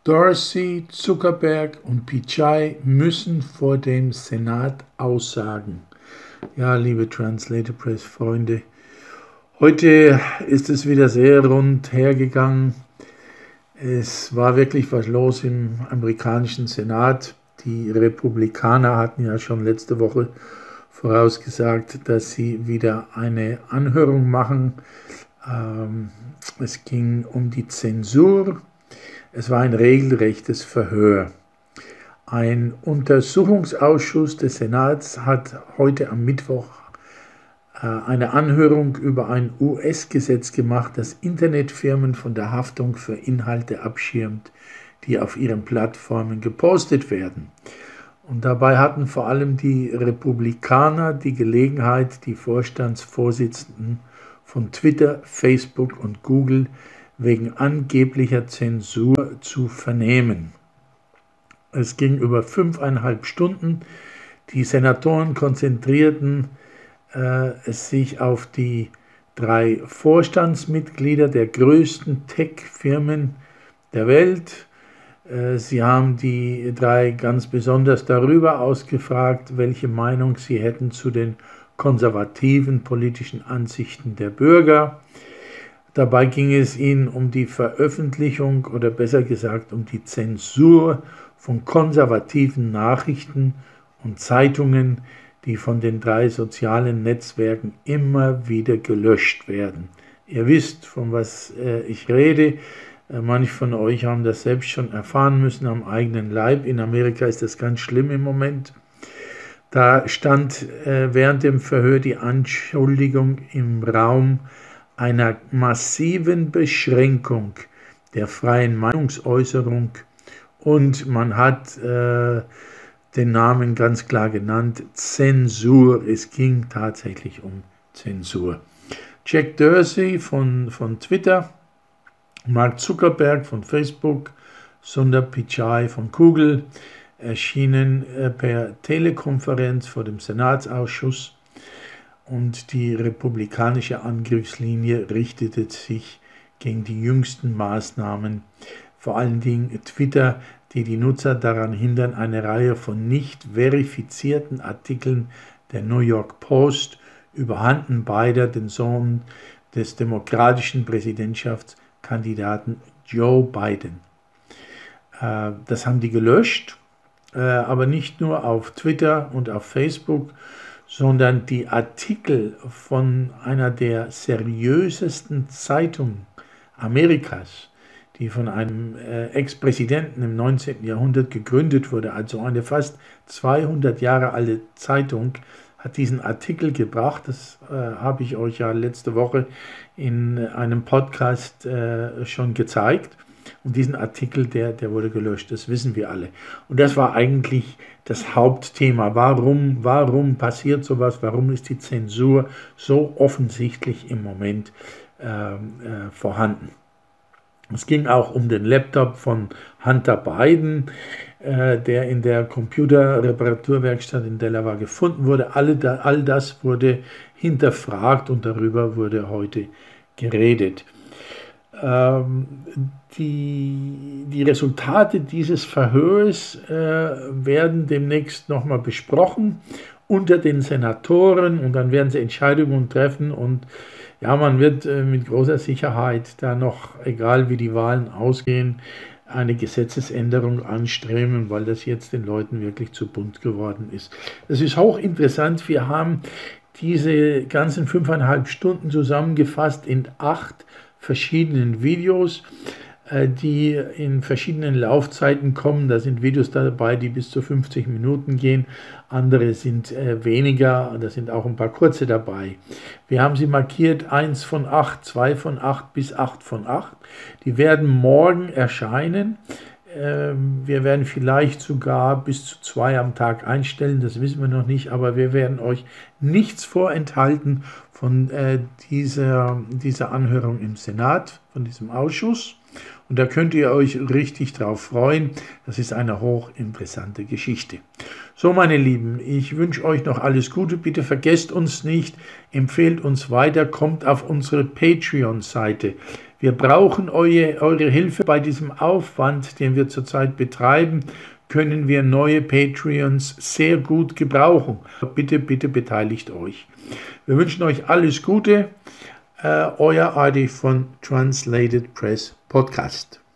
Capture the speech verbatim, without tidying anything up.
Dorsey, Zuckerberg und Pichai müssen vor dem Senat aussagen. Ja, liebe Translator Press Freunde, heute ist es wieder sehr rund hergegangen. Es war wirklich was los im amerikanischen Senat. Die Republikaner hatten ja schon letzte Woche vorausgesagt, dass sie wieder eine Anhörung machen. Ähm, es ging um die Zensur. Es war ein regelrechtes Verhör. Ein Untersuchungsausschuss des Senats hat heute am Mittwoch äh, eine Anhörung über ein U S-Gesetz gemacht, das Internetfirmen von der Haftung für Inhalte abschirmt, die auf ihren Plattformen gepostet werden. Und dabei hatten vor allem die Republikaner die Gelegenheit, die Vorstandsvorsitzenden von Twitter, Facebook und Google wegen angeblicher Zensur zu vernehmen. Es ging über fünfeinhalb Stunden. Die Senatoren konzentrierten äh, sich auf die drei Vorstandsmitglieder der größten Tech-Firmen der Welt. Äh, sie haben die drei ganz besonders darüber ausgefragt, welche Meinung sie hätten zu den konservativen politischen Ansichten der Bürger. Dabei ging es ihnen um die Veröffentlichung oder besser gesagt um die Zensur von konservativen Nachrichten und Zeitungen, die von den drei sozialen Netzwerken immer wieder gelöscht werden. Ihr wisst, von was äh, ich rede. Äh, manche von euch haben das selbst schon erfahren müssen am eigenen Leib. In Amerika ist das ganz schlimm im Moment. Da stand äh, während dem Verhör die Anschuldigung im Raum einer massiven Beschränkung der freien Meinungsäußerung und man hat äh, den Namen ganz klar genannt, Zensur. Es ging tatsächlich um Zensur. Jack Dorsey von, von Twitter, Mark Zuckerberg von Facebook, Sundar Pichai von Google erschienen äh, per Telekonferenz vor dem Senatsausschuss. Und die republikanische Angriffslinie richtete sich gegen die jüngsten Maßnahmen, vor allen Dingen Twitter, die die Nutzer daran hindern, eine Reihe von nicht verifizierten Artikeln der New York Post überhanden beider den Sohn des demokratischen Präsidentschaftskandidaten Joe Biden. Äh, das haben die gelöscht, äh, aber nicht nur auf Twitter und auf Facebook, sondern die Artikel von einer der seriösesten Zeitungen Amerikas, die von einem äh, Ex-Präsidenten im neunzehnten Jahrhundert gegründet wurde, also eine fast zweihundert Jahre alte Zeitung, hat diesen Artikel gebracht. Das äh, habe ich euch ja letzte Woche in einem Podcast äh, schon gezeigt. Und diesen Artikel, der, der wurde gelöscht, das wissen wir alle. Und das war eigentlich das Hauptthema. Warum, warum passiert sowas? Warum ist die Zensur so offensichtlich im Moment äh, äh, vorhanden? Es ging auch um den Laptop von Hunter Biden, äh, der in der Computerreparaturwerkstatt in Delaware gefunden wurde. Alle da, all das wurde hinterfragt und darüber wurde heute geredet. Ähm, die, die Resultate dieses Verhörs äh, werden demnächst nochmal besprochen unter den Senatoren und dann werden sie Entscheidungen treffen und ja, man wird äh, mit großer Sicherheit da noch, egal wie die Wahlen ausgehen, eine Gesetzesänderung anstreben, weil das jetzt den Leuten wirklich zu bunt geworden ist. Das ist hochinteressant. Wir haben diese ganzen fünfeinhalb Stunden zusammengefasst in acht verschiedenen Videos, die in verschiedenen Laufzeiten kommen. Da sind Videos dabei, die bis zu fünfzig Minuten gehen. Andere sind äh, weniger, da sind auch ein paar kurze dabei. Wir haben sie markiert, eins von acht, zwei von acht bis acht von acht. Die werden morgen erscheinen. Ähm, wir werden vielleicht sogar bis zu zwei am Tag einstellen, das wissen wir noch nicht, aber wir werden euch nichts vorenthalten von äh, dieser, dieser Anhörung im Senat, von diesem Ausschuss. Und da könnt ihr euch richtig drauf freuen. Das ist eine hochinteressante Geschichte. So, meine Lieben, ich wünsche euch noch alles Gute. Bitte vergesst uns nicht, empfehlt uns weiter, kommt auf unsere Patreon-Seite. Wir brauchen eure, eure Hilfe bei diesem Aufwand, den wir zurzeit betreiben, können wir neue Patreons sehr gut gebrauchen. Bitte, bitte beteiligt euch. Wir wünschen euch alles Gute. Äh, euer Adi von Translated Press Podcast.